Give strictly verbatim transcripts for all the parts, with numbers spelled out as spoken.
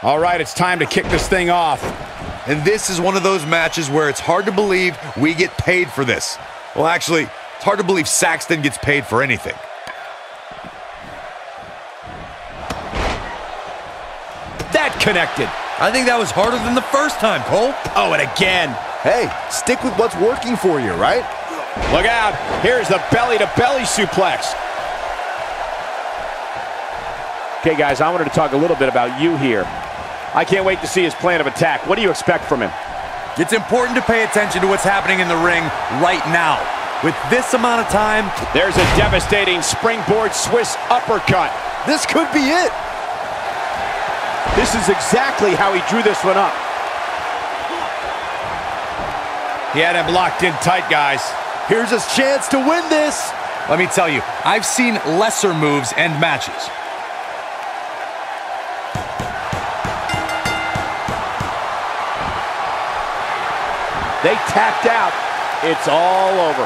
All right, it's time to kick this thing off. And this is one of those matches where it's hard to believe we get paid for this. Well, actually, it's hard to believe Saxton gets paid for anything. That connected. I think that was harder than the first time, Cole. Oh, and again. Hey, stick with what's working for you, right? Look out. Here's the belly-to-belly suplex. Okay, guys, I wanted to talk a little bit about you here. I can't wait to see his plan of attack. What do you expect from him? It's important to pay attention to what's happening in the ring right now. With this amount of time, there's a devastating springboard Swiss uppercut. This could be it. This is exactly how he drew this one up. He had him locked in tight, guys. Here's his chance to win this. Let me tell you, I've seen lesser moves end matches. They tapped out. It's all over.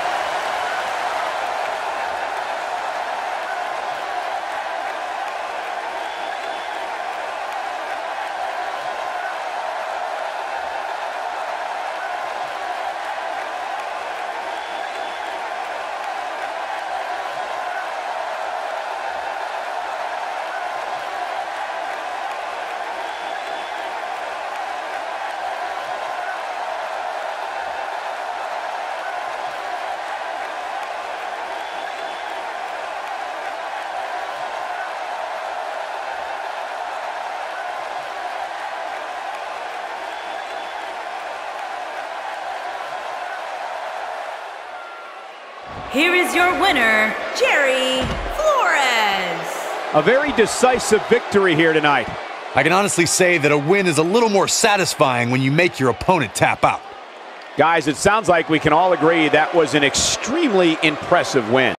Here is your winner, Jerry Flores. A very decisive victory here tonight. I can honestly say that a win is a little more satisfying when you make your opponent tap out. Guys, it sounds like we can all agree that was an extremely impressive win.